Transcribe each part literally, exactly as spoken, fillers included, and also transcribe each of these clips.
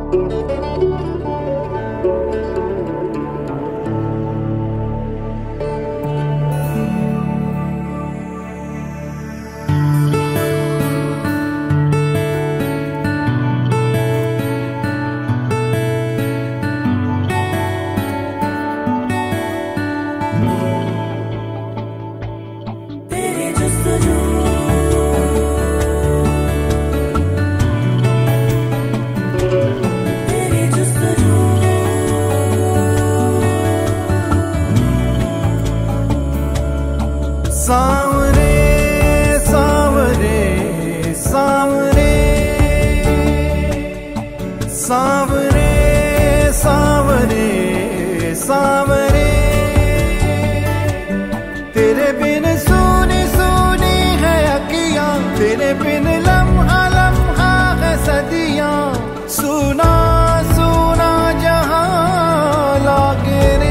सांवरे सांवरे सांवरे सांवरे सांवरे सांवरे तेरे बिन सुनी सुनी है अखियां, तेरे बिन लम्हा लम्हा है सदियां, सुना सुना जहां लागे रे।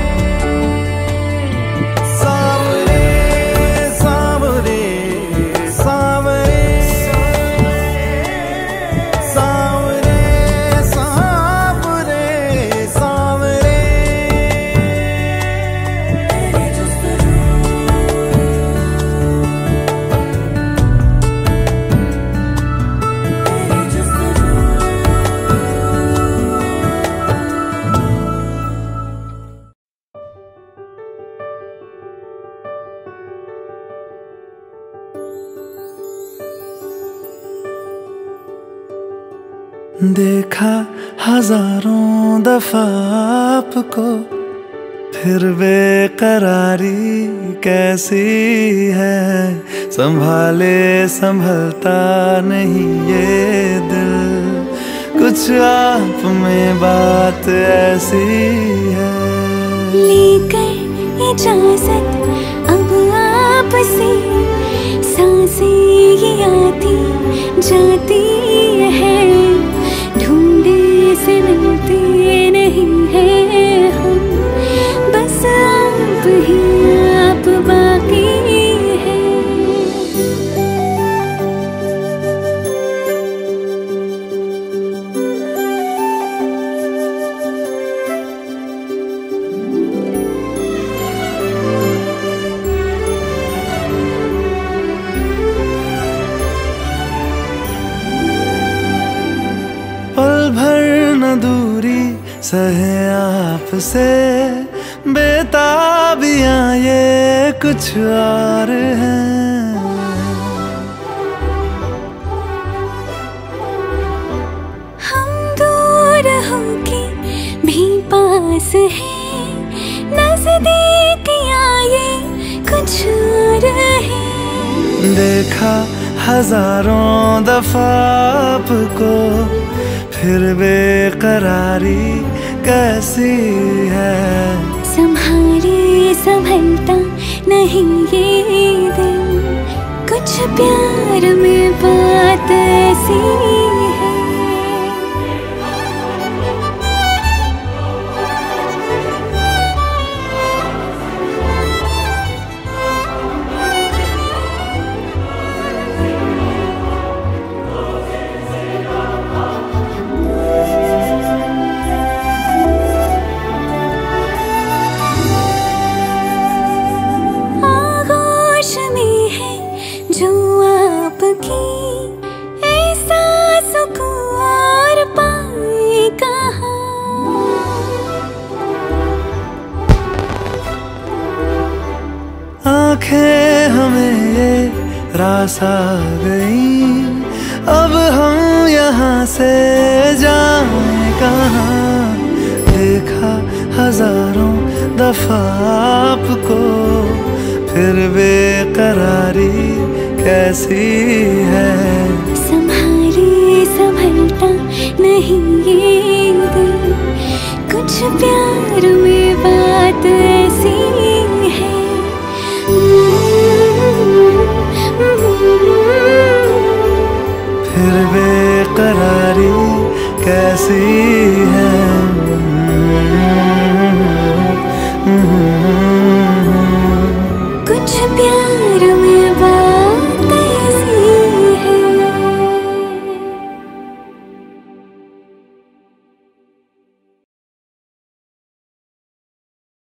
देखा हजारों दफा आपको, फिर बेकरारी कैसी है, संभाले संभलता नहीं ये दिल, कुछ आप में बात ऐसी है। लेकर इजाजत अब आपसे, सांसें ये आती जाती है, ढूंढे से मिलते नहीं है हम, बस आप ही आप बाकी है। पल भर न दूरी सहे आपसे, बेताबियां ये कुछ और हैं। हम दूर होके भी पास हैं, नजदीकियां ये कुछ और हैं। देखा हजारों दफा आपको, फिर बेकरारी कैसी है, संभाले संभलता नहीं ये दिल, कुछ प्यार में बात ऐसी है। जो आपकी ऐसा सुकून और पाए कहाँ, आंखें हमें ये रास आ गई, अब हम यहाँ से जाएं कहाँ। देखा हजारों दफा आपको, फिर बेकरारी कैसी है, संभाले संभलता नहीं ये दिल, कुछ प्यार में बात ऐसी है। फिर बेकरारी कैसी